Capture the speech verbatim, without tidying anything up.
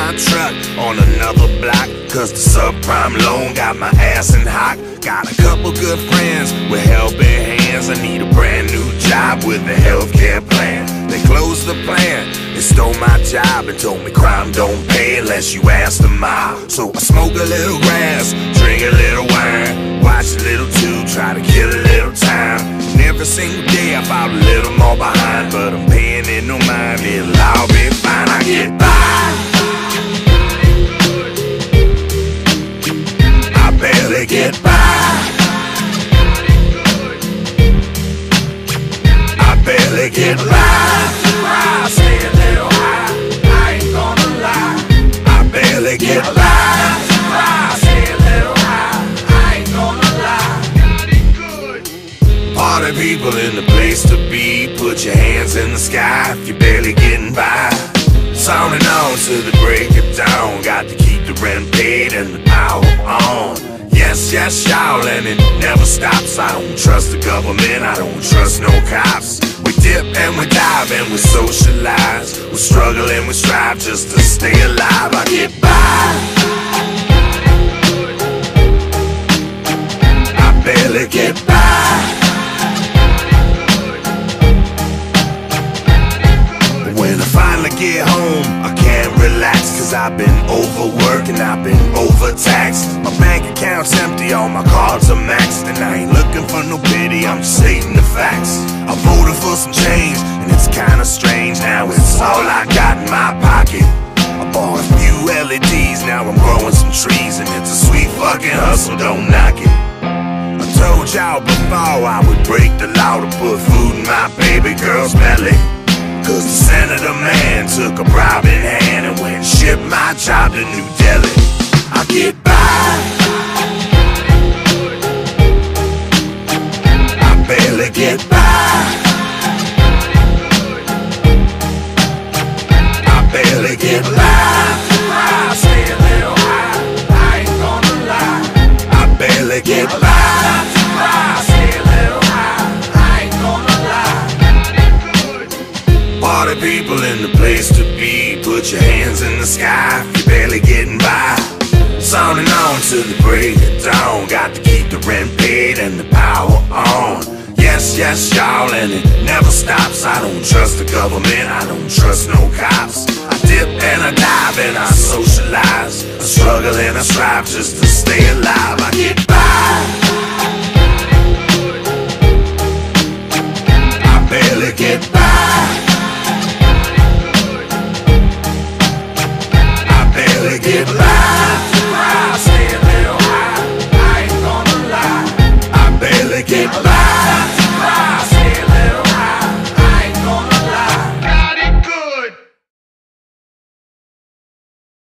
my truck on another block, cause the subprime loan got my ass in hock. Got a couple good friends with helping hands. I need a brand new job with a healthcare plan. They closed the plan, they stole my job and told me crime don't pay unless you ask the mob. So I smoke a little grass, drink a little wine, watch a little too, try to kill a little time. And every single day I fall a little more behind, but I'm paying it no mind, it'll all be fine. I get by, I barely get by, I barely get by. I stay a little high, I ain't gonna lie, I barely get by. I stay a little high, I ain't gonna lie. Party people in the place to be, put your hands in the sky if you're barely getting by. Sounding on to the break of dawn, got to keep the rent paid and the power on. Yes, yes, y'all, and it never stops. I don't trust the government, I don't trust no cops. We dip and we dive and we socialize, we struggle and we strive just to stay alive. I get by, I barely get by. When I finally get home, I can't relax, cause I've been overworked and I've been overtaxed. My bank account's empty, all my cards are maxed, and I ain't looking for no pity, I'm just stating the facts. I voted for some change, and it's kinda strange, now it's all I got in my pocket. I bought a few L E Ds, now I'm growing some trees, and it's a sweet fucking hustle, don't knock it. I told y'all before I would break the law to put food in my baby girl's belly, cause the senator man took a bribe in hand and went and shipped my job to New Delhi. I get by, I barely get by, I barely get by. I stay a little high, I ain't gonna lie, I barely get by. I stay a little high, I ain't gonna lie. Party people in the place to be, put your hands in the sky if you're barely getting by. Sounding on to the break of dawn, got to keep the rent paid and the power on. Yes, yes, y'all, and it never stops. I don't trust the government, I don't trust no cops. I dip and I dive and I socialize, I struggle and I strive just to stay alive. I get by,